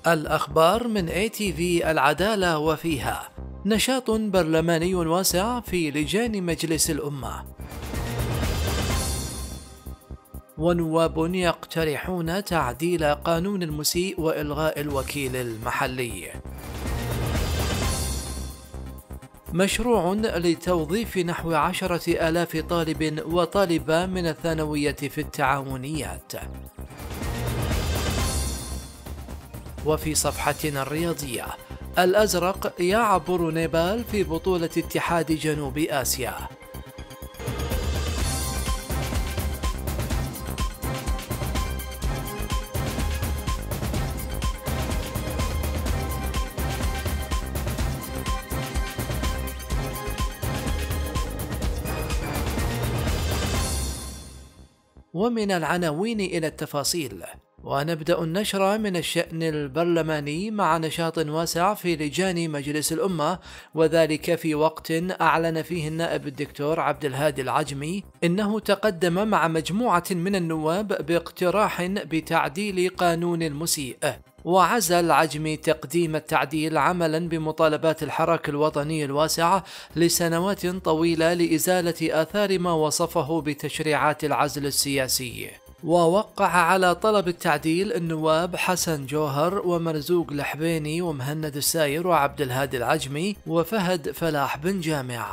الأخبار من ATV العدالة وفيها نشاط برلماني واسع في لجان مجلس الأمة، ونواب يقترحون تعديل قانون المسيء وإلغاء الوكيل المحلي، مشروع لتوظيف نحو 10,000 طالب وطالبة من الثانوية في التعاونيات. وفي صفحتنا الرياضية، الأزرق يعبر نيبال في بطولة اتحاد جنوب آسيا. ومن العناوين إلى التفاصيل، ونبدأ النشر من الشأن البرلماني مع نشاط واسع في لجان مجلس الأمة، وذلك في وقت أعلن فيه النائب الدكتور عبد الهادي العجمي إنه تقدم مع مجموعة من النواب باقتراح بتعديل قانون المسيء، وعزى العجمي تقديم التعديل عملا بمطالبات الحراك الوطني الواسع لسنوات طويلة لإزالة آثار ما وصفه بتشريعات العزل السياسي. ووقع على طلب التعديل النواب حسن جوهر ومرزوق الحبيني ومهند الساير وعبد الهادي العجمي وفهد فلاح بن جامع.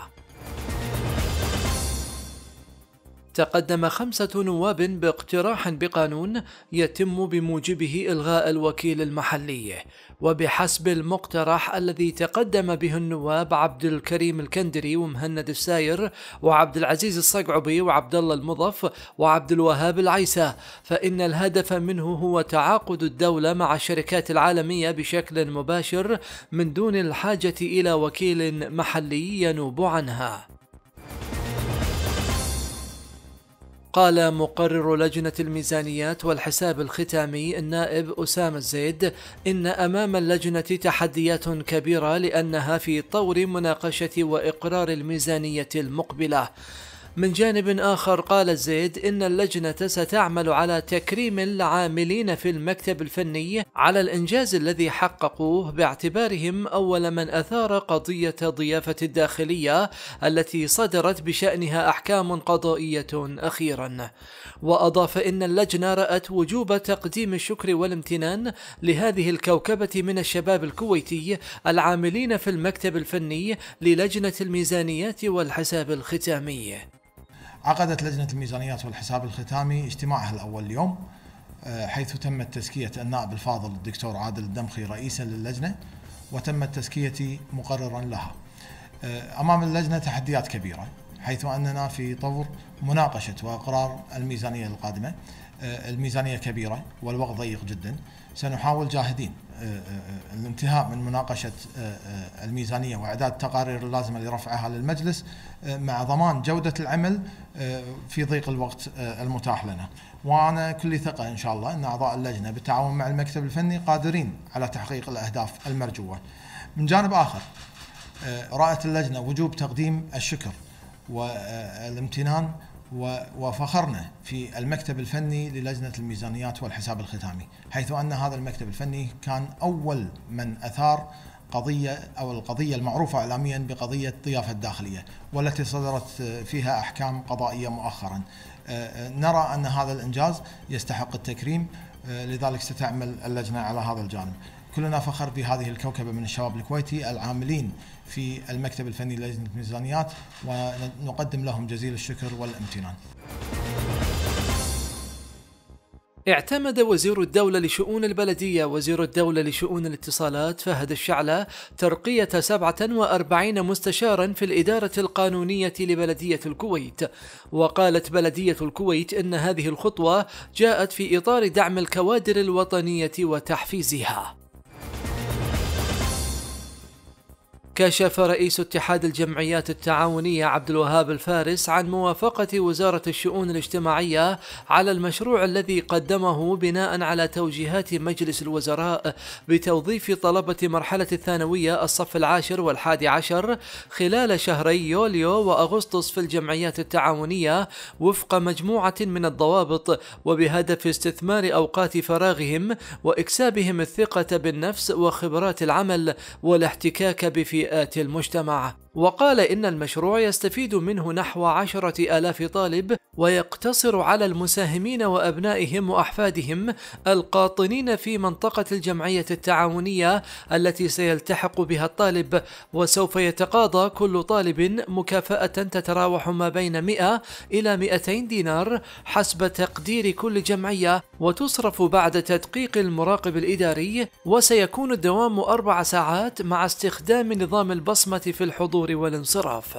تقدم 5 نواب باقتراح بقانون يتم بموجبه إلغاء الوكيل المحلي، وبحسب المقترح الذي تقدم به النواب عبد الكريم الكندري ومهند الساير وعبد العزيز الصقعبي وعبد الله المضف وعبد الوهاب العيسى، فإن الهدف منه هو تعاقد الدولة مع الشركات العالمية بشكل مباشر من دون الحاجة إلى وكيل محلي ينوب عنها. قال مقرر لجنة الميزانيات والحساب الختامي النائب أسامة الزيد إن أمام اللجنة تحديات كبيرة لأنها في طور مناقشة وإقرار الميزانية المقبلة. من جانب آخر قال الزيد إن اللجنة ستعمل على تكريم العاملين في المكتب الفني على الإنجاز الذي حققوه، باعتبارهم أول من أثار قضية ضيافة الداخلية التي صدرت بشأنها أحكام قضائية أخيرا. وأضاف إن اللجنة رأت وجوب تقديم الشكر والامتنان لهذه الكوكبة من الشباب الكويتي العاملين في المكتب الفني للجنة الميزانيات والحساب الختامي. عقدت لجنة الميزانيات والحساب الختامي اجتماعها الأول اليوم، حيث تمت تزكية النائب الفاضل الدكتور عادل الدمخي رئيسا للجنة، وتمت تزكيتي مقررا لها. أمام اللجنة تحديات كبيرة، حيث أننا في طور مناقشة وإقرار الميزانية القادمة. الميزانية كبيرة والوقت ضيق جدا. سنحاول جاهدين الانتهاء من مناقشة الميزانية وإعداد التقارير اللازمة لرفعها للمجلس مع ضمان جودة العمل في ضيق الوقت المتاح لنا. وأنا كل ثقة إن شاء الله أن أعضاء اللجنة بالتعاون مع المكتب الفني قادرين على تحقيق الأهداف المرجوة. من جانب آخر، رأت اللجنة وجوب تقديم الشكر والامتنان وفخرنا في المكتب الفني للجنة الميزانيات والحساب الختامي، حيث أن هذا المكتب الفني كان أول من أثار القضية المعروفة إعلاميا بقضية ضيافة الداخلية، والتي صدرت فيها أحكام قضائية مؤخرا. نرى أن هذا الإنجاز يستحق التكريم، لذلك ستعمل اللجنة على هذا الجانب. كلنا فخر بهذه الكوكبة من الشباب الكويتي العاملين في المكتب الفني للجنة الميزانيات، ونقدم لهم جزيل الشكر والامتنان. اعتمد وزير الدولة لشؤون البلدية وزير الدولة لشؤون الاتصالات فهد الشعلة ترقية 47 مستشارا في الإدارة القانونية لبلدية الكويت. وقالت بلدية الكويت إن هذه الخطوة جاءت في إطار دعم الكوادر الوطنية وتحفيزها. كشف رئيس اتحاد الجمعيات التعاونية عبد الوهاب الفارس عن موافقة وزارة الشؤون الاجتماعية على المشروع الذي قدمه بناء على توجيهات مجلس الوزراء بتوظيف طلبة مرحلة الثانوية الصف العاشر والحادي عشر خلال شهري يوليو وأغسطس في الجمعيات التعاونية وفق مجموعة من الضوابط، وبهدف استثمار أوقات فراغهم وإكسابهم الثقة بالنفس وخبرات العمل والاحتكاك بفئات المجتمع. وقال إن المشروع يستفيد منه نحو 10,000 طالب، ويقتصر على المساهمين وأبنائهم وأحفادهم القاطنين في منطقة الجمعية التعاونية التي سيلتحق بها الطالب، وسوف يتقاضى كل طالب مكافأة تتراوح ما بين 100 إلى 200 دينار حسب تقدير كل جمعية، وتصرف بعد تدقيق المراقب الإداري، وسيكون الدوام 4 ساعات مع استخدام نظام البصمة في الحضور والانصراف.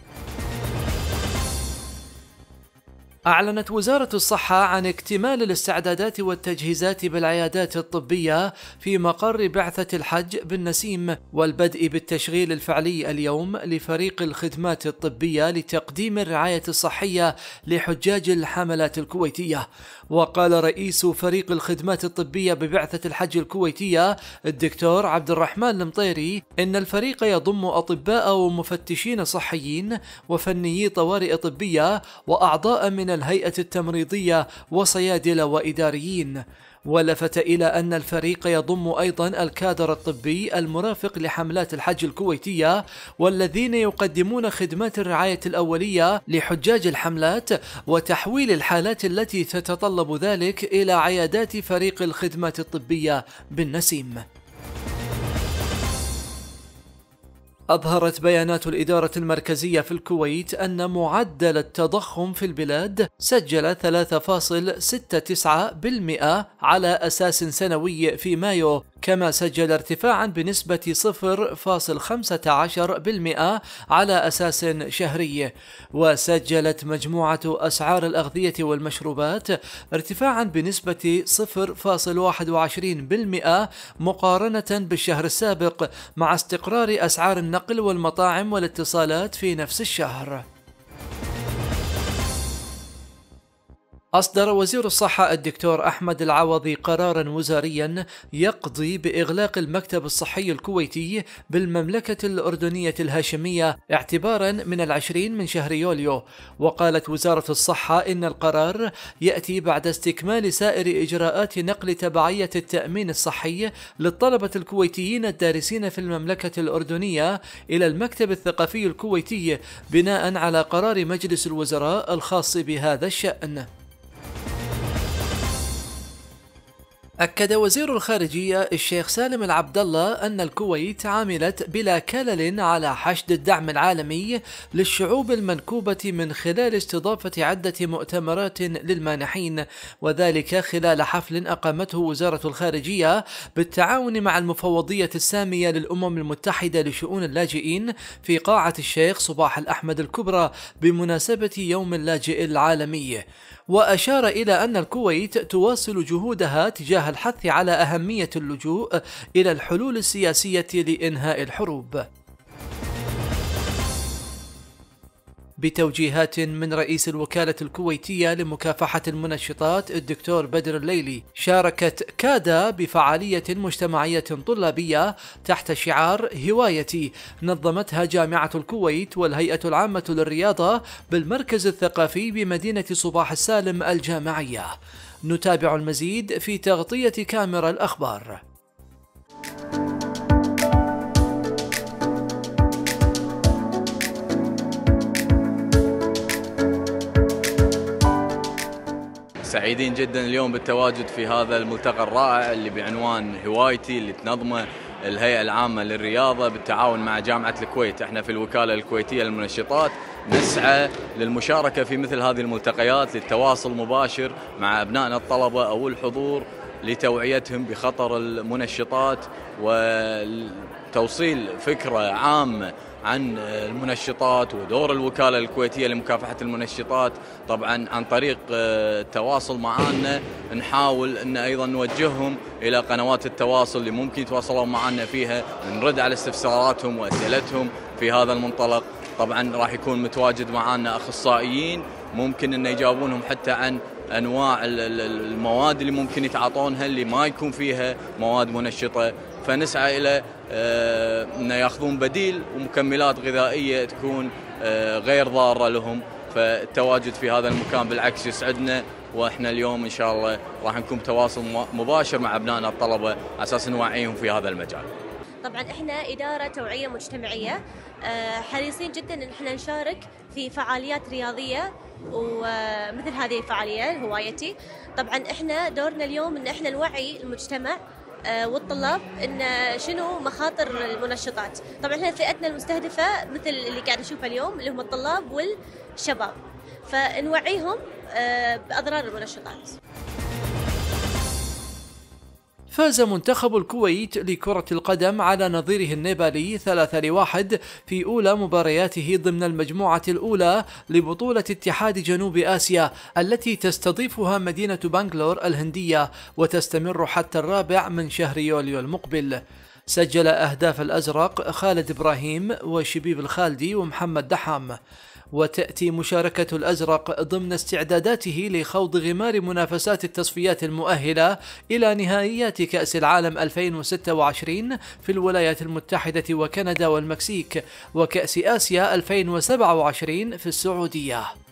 أعلنت وزارة الصحة عن اكتمال الاستعدادات والتجهيزات بالعيادات الطبية في مقر بعثة الحج بالنسيم، والبدء بالتشغيل الفعلي اليوم لفريق الخدمات الطبية لتقديم الرعاية الصحية لحجاج الحملات الكويتية. وقال رئيس فريق الخدمات الطبية ببعثة الحج الكويتية الدكتور عبد الرحمن المطيري إن الفريق يضم أطباء ومفتشين صحيين وفنيي طوارئ طبية وأعضاء من الهيئة التمريضية وصيادلة وإداريين. ولفت إلى أن الفريق يضم أيضا الكادر الطبي المرافق لحملات الحج الكويتية والذين يقدمون خدمات الرعاية الأولية لحجاج الحملات وتحويل الحالات التي تتطلب ذلك إلى عيادات فريق الخدمات الطبية بالنسيم. أظهرت بيانات الإدارة المركزية في الكويت أن معدل التضخم في البلاد سجل 3.69% على أساس سنوي في مايو، كما سجل ارتفاعا بنسبة 0.15% على أساس شهري. وسجلت مجموعة أسعار الأغذية والمشروبات ارتفاعا بنسبة 0.21% مقارنة بالشهر السابق، مع استقرار أسعار النقل والمطاعم والاتصالات في نفس الشهر. أصدر وزير الصحة الدكتور أحمد العوضي قراراً وزارياً يقضي بإغلاق المكتب الصحي الكويتي بالمملكة الأردنية الهاشمية اعتباراً من 20 من شهر يوليو. وقالت وزارة الصحة إن القرار يأتي بعد استكمال سائر إجراءات نقل تبعية التأمين الصحي للطلبة الكويتيين الدارسين في المملكة الأردنية إلى المكتب الثقافي الكويتي بناءً على قرار مجلس الوزراء الخاص بهذا الشأن. أكد وزير الخارجية الشيخ سالم العبد الله أن الكويت عملت بلا كلل على حشد الدعم العالمي للشعوب المنكوبة من خلال استضافة عدة مؤتمرات للمانحين، وذلك خلال حفل أقامته وزارة الخارجية بالتعاون مع المفوضية السامية للأمم المتحدة لشؤون اللاجئين في قاعة الشيخ صباح الأحمد الكبرى بمناسبة يوم اللاجئ العالمي. وأشار إلى أن الكويت تواصل جهودها تجاه الحث على أهمية اللجوء إلى الحلول السياسية لإنهاء الحروب. بتوجيهات من رئيس الوكالة الكويتية لمكافحة المنشطات الدكتور بدر الليلي، شاركت كادا بفعالية مجتمعية طلابية تحت شعار هوايتي نظمتها جامعة الكويت والهيئة العامة للرياضة بالمركز الثقافي بمدينة صباح السالم الجامعية. نتابع المزيد في تغطية كاميرا الأخبار. سعيدين جدا اليوم بالتواجد في هذا الملتقى الرائع اللي بعنوان هوايتي، اللي تنظمه الهيئة العامة للرياضة بالتعاون مع جامعة الكويت. احنا في الوكالة الكويتية للمنشطات نسعى للمشاركة في مثل هذه الملتقيات للتواصل مباشر مع أبنائنا الطلبة أو الحضور لتوعيتهم بخطر المنشطات وتوصيل فكرة عامة عن المنشطات ودور الوكالة الكويتية لمكافحة المنشطات. طبعا عن طريق التواصل معنا نحاول أن أيضا نوجههم إلى قنوات التواصل اللي ممكن يتواصلون معنا فيها، نرد على استفساراتهم وأسئلتهم في هذا المنطلق. طبعا راح يكون متواجد معنا أخصائيين ممكن أن يجاوبونهم حتى عن أنواع المواد اللي ممكن يتعاطونها اللي ما يكون فيها مواد منشطة، فنسعى إلى أن يأخذون بديل ومكملات غذائية تكون غير ضارة لهم. فالتواجد في هذا المكان بالعكس يسعدنا، وإحنا اليوم إن شاء الله راح نكون تواصل مباشر مع أبنائنا الطلبة على أساس نوعيهم في هذا المجال. طبعا احنا إدارة توعية مجتمعية حريصين جدا ان احنا نشارك في فعاليات رياضية ومثل هذه الفعالية هوايتي. طبعا احنا دورنا اليوم ان احنا نوعي المجتمع والطلاب ان شنو مخاطر المنشطات. طبعا احنا فئتنا المستهدفة مثل اللي قاعد نشوفها اليوم اللي هم الطلاب والشباب، فنوعيهم بأضرار المنشطات. فاز منتخب الكويت لكرة القدم على نظيره النيبالي 3-1 في أولى مبارياته ضمن المجموعة الأولى لبطولة اتحاد جنوب آسيا التي تستضيفها مدينة بنغلور الهندية وتستمر حتى 4 من شهر يوليو المقبل. سجل أهداف الأزرق خالد إبراهيم وشبيب الخالدي ومحمد دحام. وتأتي مشاركة الأزرق ضمن استعداداته لخوض غمار منافسات التصفيات المؤهلة إلى نهائيات كأس العالم 2026 في الولايات المتحدة وكندا والمكسيك، وكأس آسيا 2027 في السعودية.